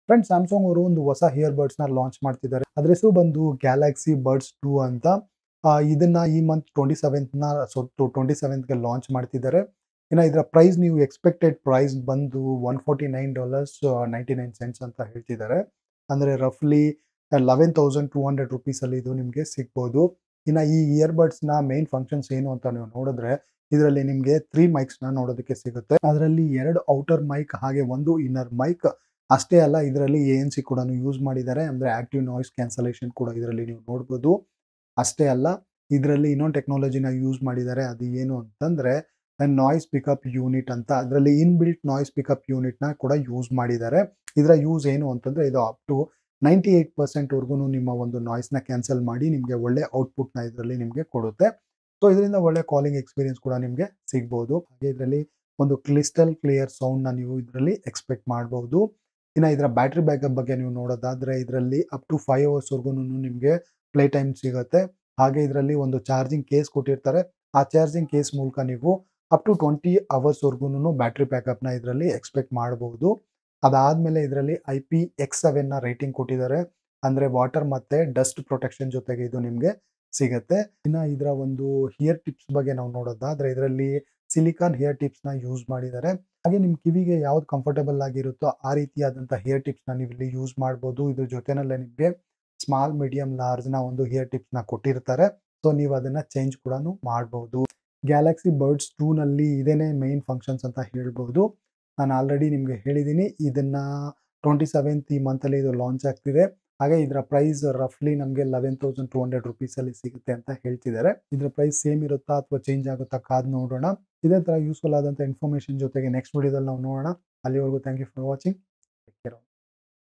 Friends Samsung ಅವರು ಒಂದು ಹೊಸ ಇಯರ್ ಬಡ್ಸ್ ನ ಲಾಂಚ್ ಮಾಡ್ತಿದ್ದಾರೆ. ಅದ್ರ ಹೆಸರು ಬಂದು ಗ್ಯಾಲಕ್ಸಿ ಬಡ್ಸ್ 2 ಅಂತ. ಇದನ್ನ ಈ ಮಂತ್ 27ಗೆ ಲಾಂಚ್ ಮಾಡ್ತಿದ್ದಾರೆ. ಇನ್ನು ಇದರ ಪ್ರೈಸ್ ನೀವು ಎಕ್ಸ್ಪೆಕ್ಟೆಡ್ ಪ್ರೈಸ್ ಬಂದು $149.99 ಅಂತ ಹೇಳ್ತಿದ್ದಾರೆ. ಅಂದ್ರೆ ರಫ್ಲಿ 11,200 rupees ಅಲ್ಲಿ ಇದು ನಿಮಗೆ ಸಿಗ್ಬೋದು. ಇನ್ನು ಈ ಇಯರ್ ಬಡ್ಸ್ ನ ಮೇನ್ ಫಂಕ್ಷನ್ಸ್ ಏನು ಅಂತ ನೀವು ನೋಡಿದ್ರೆ ಇದರಲ್ಲಿ ನಿಮಗೆ 3 ಮೈಕ್ಸ್ ನ ನೋಡೋದಕ್ಕೆ ಸಿಗುತ್ತೆ. ಅದರಲ್ಲಿ 2 ಔಟರ್ ಮೈಕ್ ಹಾಗೆ ಒಂದು ಇನ್ನರ್ ಮೈಕ್. ಅಷ್ಟೇ ಅಲ್ಲ, ಇದರಲ್ಲಿ ANC ಕೂಡ ಯೂಸ್ ಮಾಡಿದ್ದಾರೆ. ಅಂದ್ರೆ ಆಕ್ಟಿವ್ ನಾಯ್ಸ್ ಕ್ಯಾನ್ಸಲೇಷನ್ ಕೂಡ ಇದರಲ್ಲಿ ನೀವು ನೋಡ್ಬೋದು. ಅಷ್ಟೇ ಅಲ್ಲ, ಇದರಲ್ಲಿ ಇನ್ನೊಂದು ಟೆಕ್ನಾಲಜಿನ ಯೂಸ್ ಮಾಡಿದ್ದಾರೆ. ಅದು ಏನು ಅಂತಂದ್ರೆ ನಾಯ್ಸ್ ಪಿಕಪ್ ಯೂನಿಟ್ ಅಂತ. ಅದರಲ್ಲಿ ಇನ್ಬಿಲ್ಟ್ ನಾಯ್ಸ್ ಪಿಕಪ್ ಯೂನಿಟ್ ನ ಕೂಡ ಯೂಸ್ ಮಾಡಿದ್ದಾರೆ. ಇದರ ಯೂಸ್ ಏನು ಅಂತಂದ್ರೆ ಇದು ಅಪ್ ಟು 98% ವರ್ಗು ನಿಮ್ಮ ಒಂದು ನಾಯ್ಸ್ ನ ಕ್ಯಾನ್ಸಲ್ ಮಾಡಿ ನಿಮಗೆ ಒಳ್ಳೆ ಔಟ್ಪುಟ್ ನ ಇದರಲ್ಲಿ ನಿಮಗೆ ಕೊಡುತ್ತೆ. ಸೊ ಇದರಿಂದ ಒಳ್ಳೆ ಕಾಲಿಂಗ್ ಎಕ್ಸ್ಪೀರಿಯನ್ಸ್ ಕೂಡ ನಿಮಗೆ ಸಿಗ್ಬೋದು. ಹಾಗೆ ಇದರಲ್ಲಿ ಒಂದು ಕ್ರಿಸ್ಟಲ್ ಕ್ಲಿಯರ್ ಸೌಂಡ್ ನ ನೀವು ಇದರಲ್ಲಿ ಎಕ್ಸ್ಪೆಕ್ಟ್ ಮಾಡಬಹುದು. ಇನ್ನು ಇದರ ಬ್ಯಾಟ್ರಿ ಬ್ಯಾಕಪ್ ಬಗ್ಗೆ ನೀವು ನೋಡೋದಾದ್ರೆ ಇದರಲ್ಲಿ ಅಪ್ ಟು 5 hours ವರ್ಗು ನಿಮಗೆ ಪ್ಲೇ ಟೈಮ್ ಸಿಗುತ್ತೆ. ಹಾಗೆ ಇದರಲ್ಲಿ ಒಂದು ಚಾರ್ಜಿಂಗ್ ಕೇಸ್ ಕೊಟ್ಟಿರ್ತಾರೆ. ಆ ಚಾರ್ಜಿಂಗ್ ಕೇಸ್ ಮೂಲಕ ನೀವು ಅಪ್ ಟು 20 hours ವರ್ಗು ಬ್ಯಾಟ್ರಿ ಬ್ಯಾಕಪ್ ನ ಇದರಲ್ಲಿ ಎಕ್ಸ್ಪೆಕ್ಟ್ ಮಾಡಬಹುದು. ಅದಾದ್ಮೇಲೆ ಇದರಲ್ಲಿ IPX7 ನ ರೇಟಿಂಗ್ ಕೊಟ್ಟಿದ್ದಾರೆ. ಅಂದ್ರೆ ವಾಟರ್ ಮತ್ತೆ ಡಸ್ಟ್ ಪ್ರೊಟೆಕ್ಷನ್ ಜೊತೆಗೆ ಇದು ನಿಮಗೆ ಸಿಗುತ್ತೆ. ಇನ್ನು ಇದರ ಒಂದು ಹಿಯರ್ ಟಿಪ್ಸ್ ಬಗ್ಗೆ ನಾವು ನೋಡೋದಾದ್ರೆ ಇದರಲ್ಲಿ ಸಿಲಿಕಾನ್ ಹಿಯರ್ ಟಿಪ್ಸ್ ನ ಯೂಸ್ ಮಾಡಿದ್ದಾರೆ. ಹಾಗೆ ನಿಮ್ ಕಿವಿಗೆ ಯಾವ್ದು ಕಂಫರ್ಟಬಲ್ ಆಗಿರುತ್ತೋ ಆ ರೀತಿಯಾದಂತಹ ಹಿಯರ್ ಟಿಪ್ಸ್ ನ ನೀವು ಇಲ್ಲಿ ಯೂಸ್ ಮಾಡಬಹುದು. ಇದ್ರ ಜೊತೆನಲ್ಲೇ ನಿಮಗೆ ಸ್ಮಾಲ್, ಮೀಡಿಯಂ, ಲಾರ್ಜ್ ನ ಒಂದು ಹಿಯರ್ ಟಿಪ್ಸ್ ನ ಕೊಟ್ಟಿರ್ತಾರೆ. ಸೊ ನೀವು ಅದನ್ನ ಚೇಂಜ್ ಕೂಡ ಮಾಡಬಹುದು. ಗ್ಯಾಲಕ್ಸಿ ಬಡ್ಸ್ 2 ನಲ್ಲಿ ಇದೇನೇ ಮೇನ್ ಫಂಕ್ಷನ್ಸ್ ಅಂತ ಹೇಳ್ಬಹುದು. ನಾನು ಆಲ್ರೆಡಿ ನಿಮ್ಗೆ ಹೇಳಿದ್ದೀನಿ, ಇದನ್ನ 27th ಈ ಮಂತ್ ಅಲ್ಲಿ ಇದು ಲಾಂಚ್ ಆಗ್ತಿದೆ. ಹಾಗೆ ಇದರ ಪ್ರೈಸ್ ರಫ್ಲಿ ನಮಗೆ 11,200 rupees ಅಲ್ಲಿ ಸಿಗುತ್ತೆ ಅಂತ ಹೇಳ್ತಿದ್ದಾರೆ. ಇದರ ಪ್ರೈಸ್ ಸೇಮ್ ಇರುತ್ತಾ ಅಥವಾ ಚೇಂಜ್ ಆಗುತ್ತಾ ಕಾದ್ ನೋಡೋಣ. ಇದೇ ತರ ಯೂಸ್ಫುಲ್ ಆದಂತ ಇನ್ಫಾರ್ಮೇಶನ್ ಜೊತೆಗೆ ನೆಕ್ಸ್ಟ್ ವಿಡಿಯೋದಲ್ಲಿ ನಾವು ನೋಡೋಣ. ಅಲ್ಲಿವರೆಗೂ ಥ್ಯಾಂಕ್ ಯು ಫಾರ್ ವಾಚಿಂಗ್.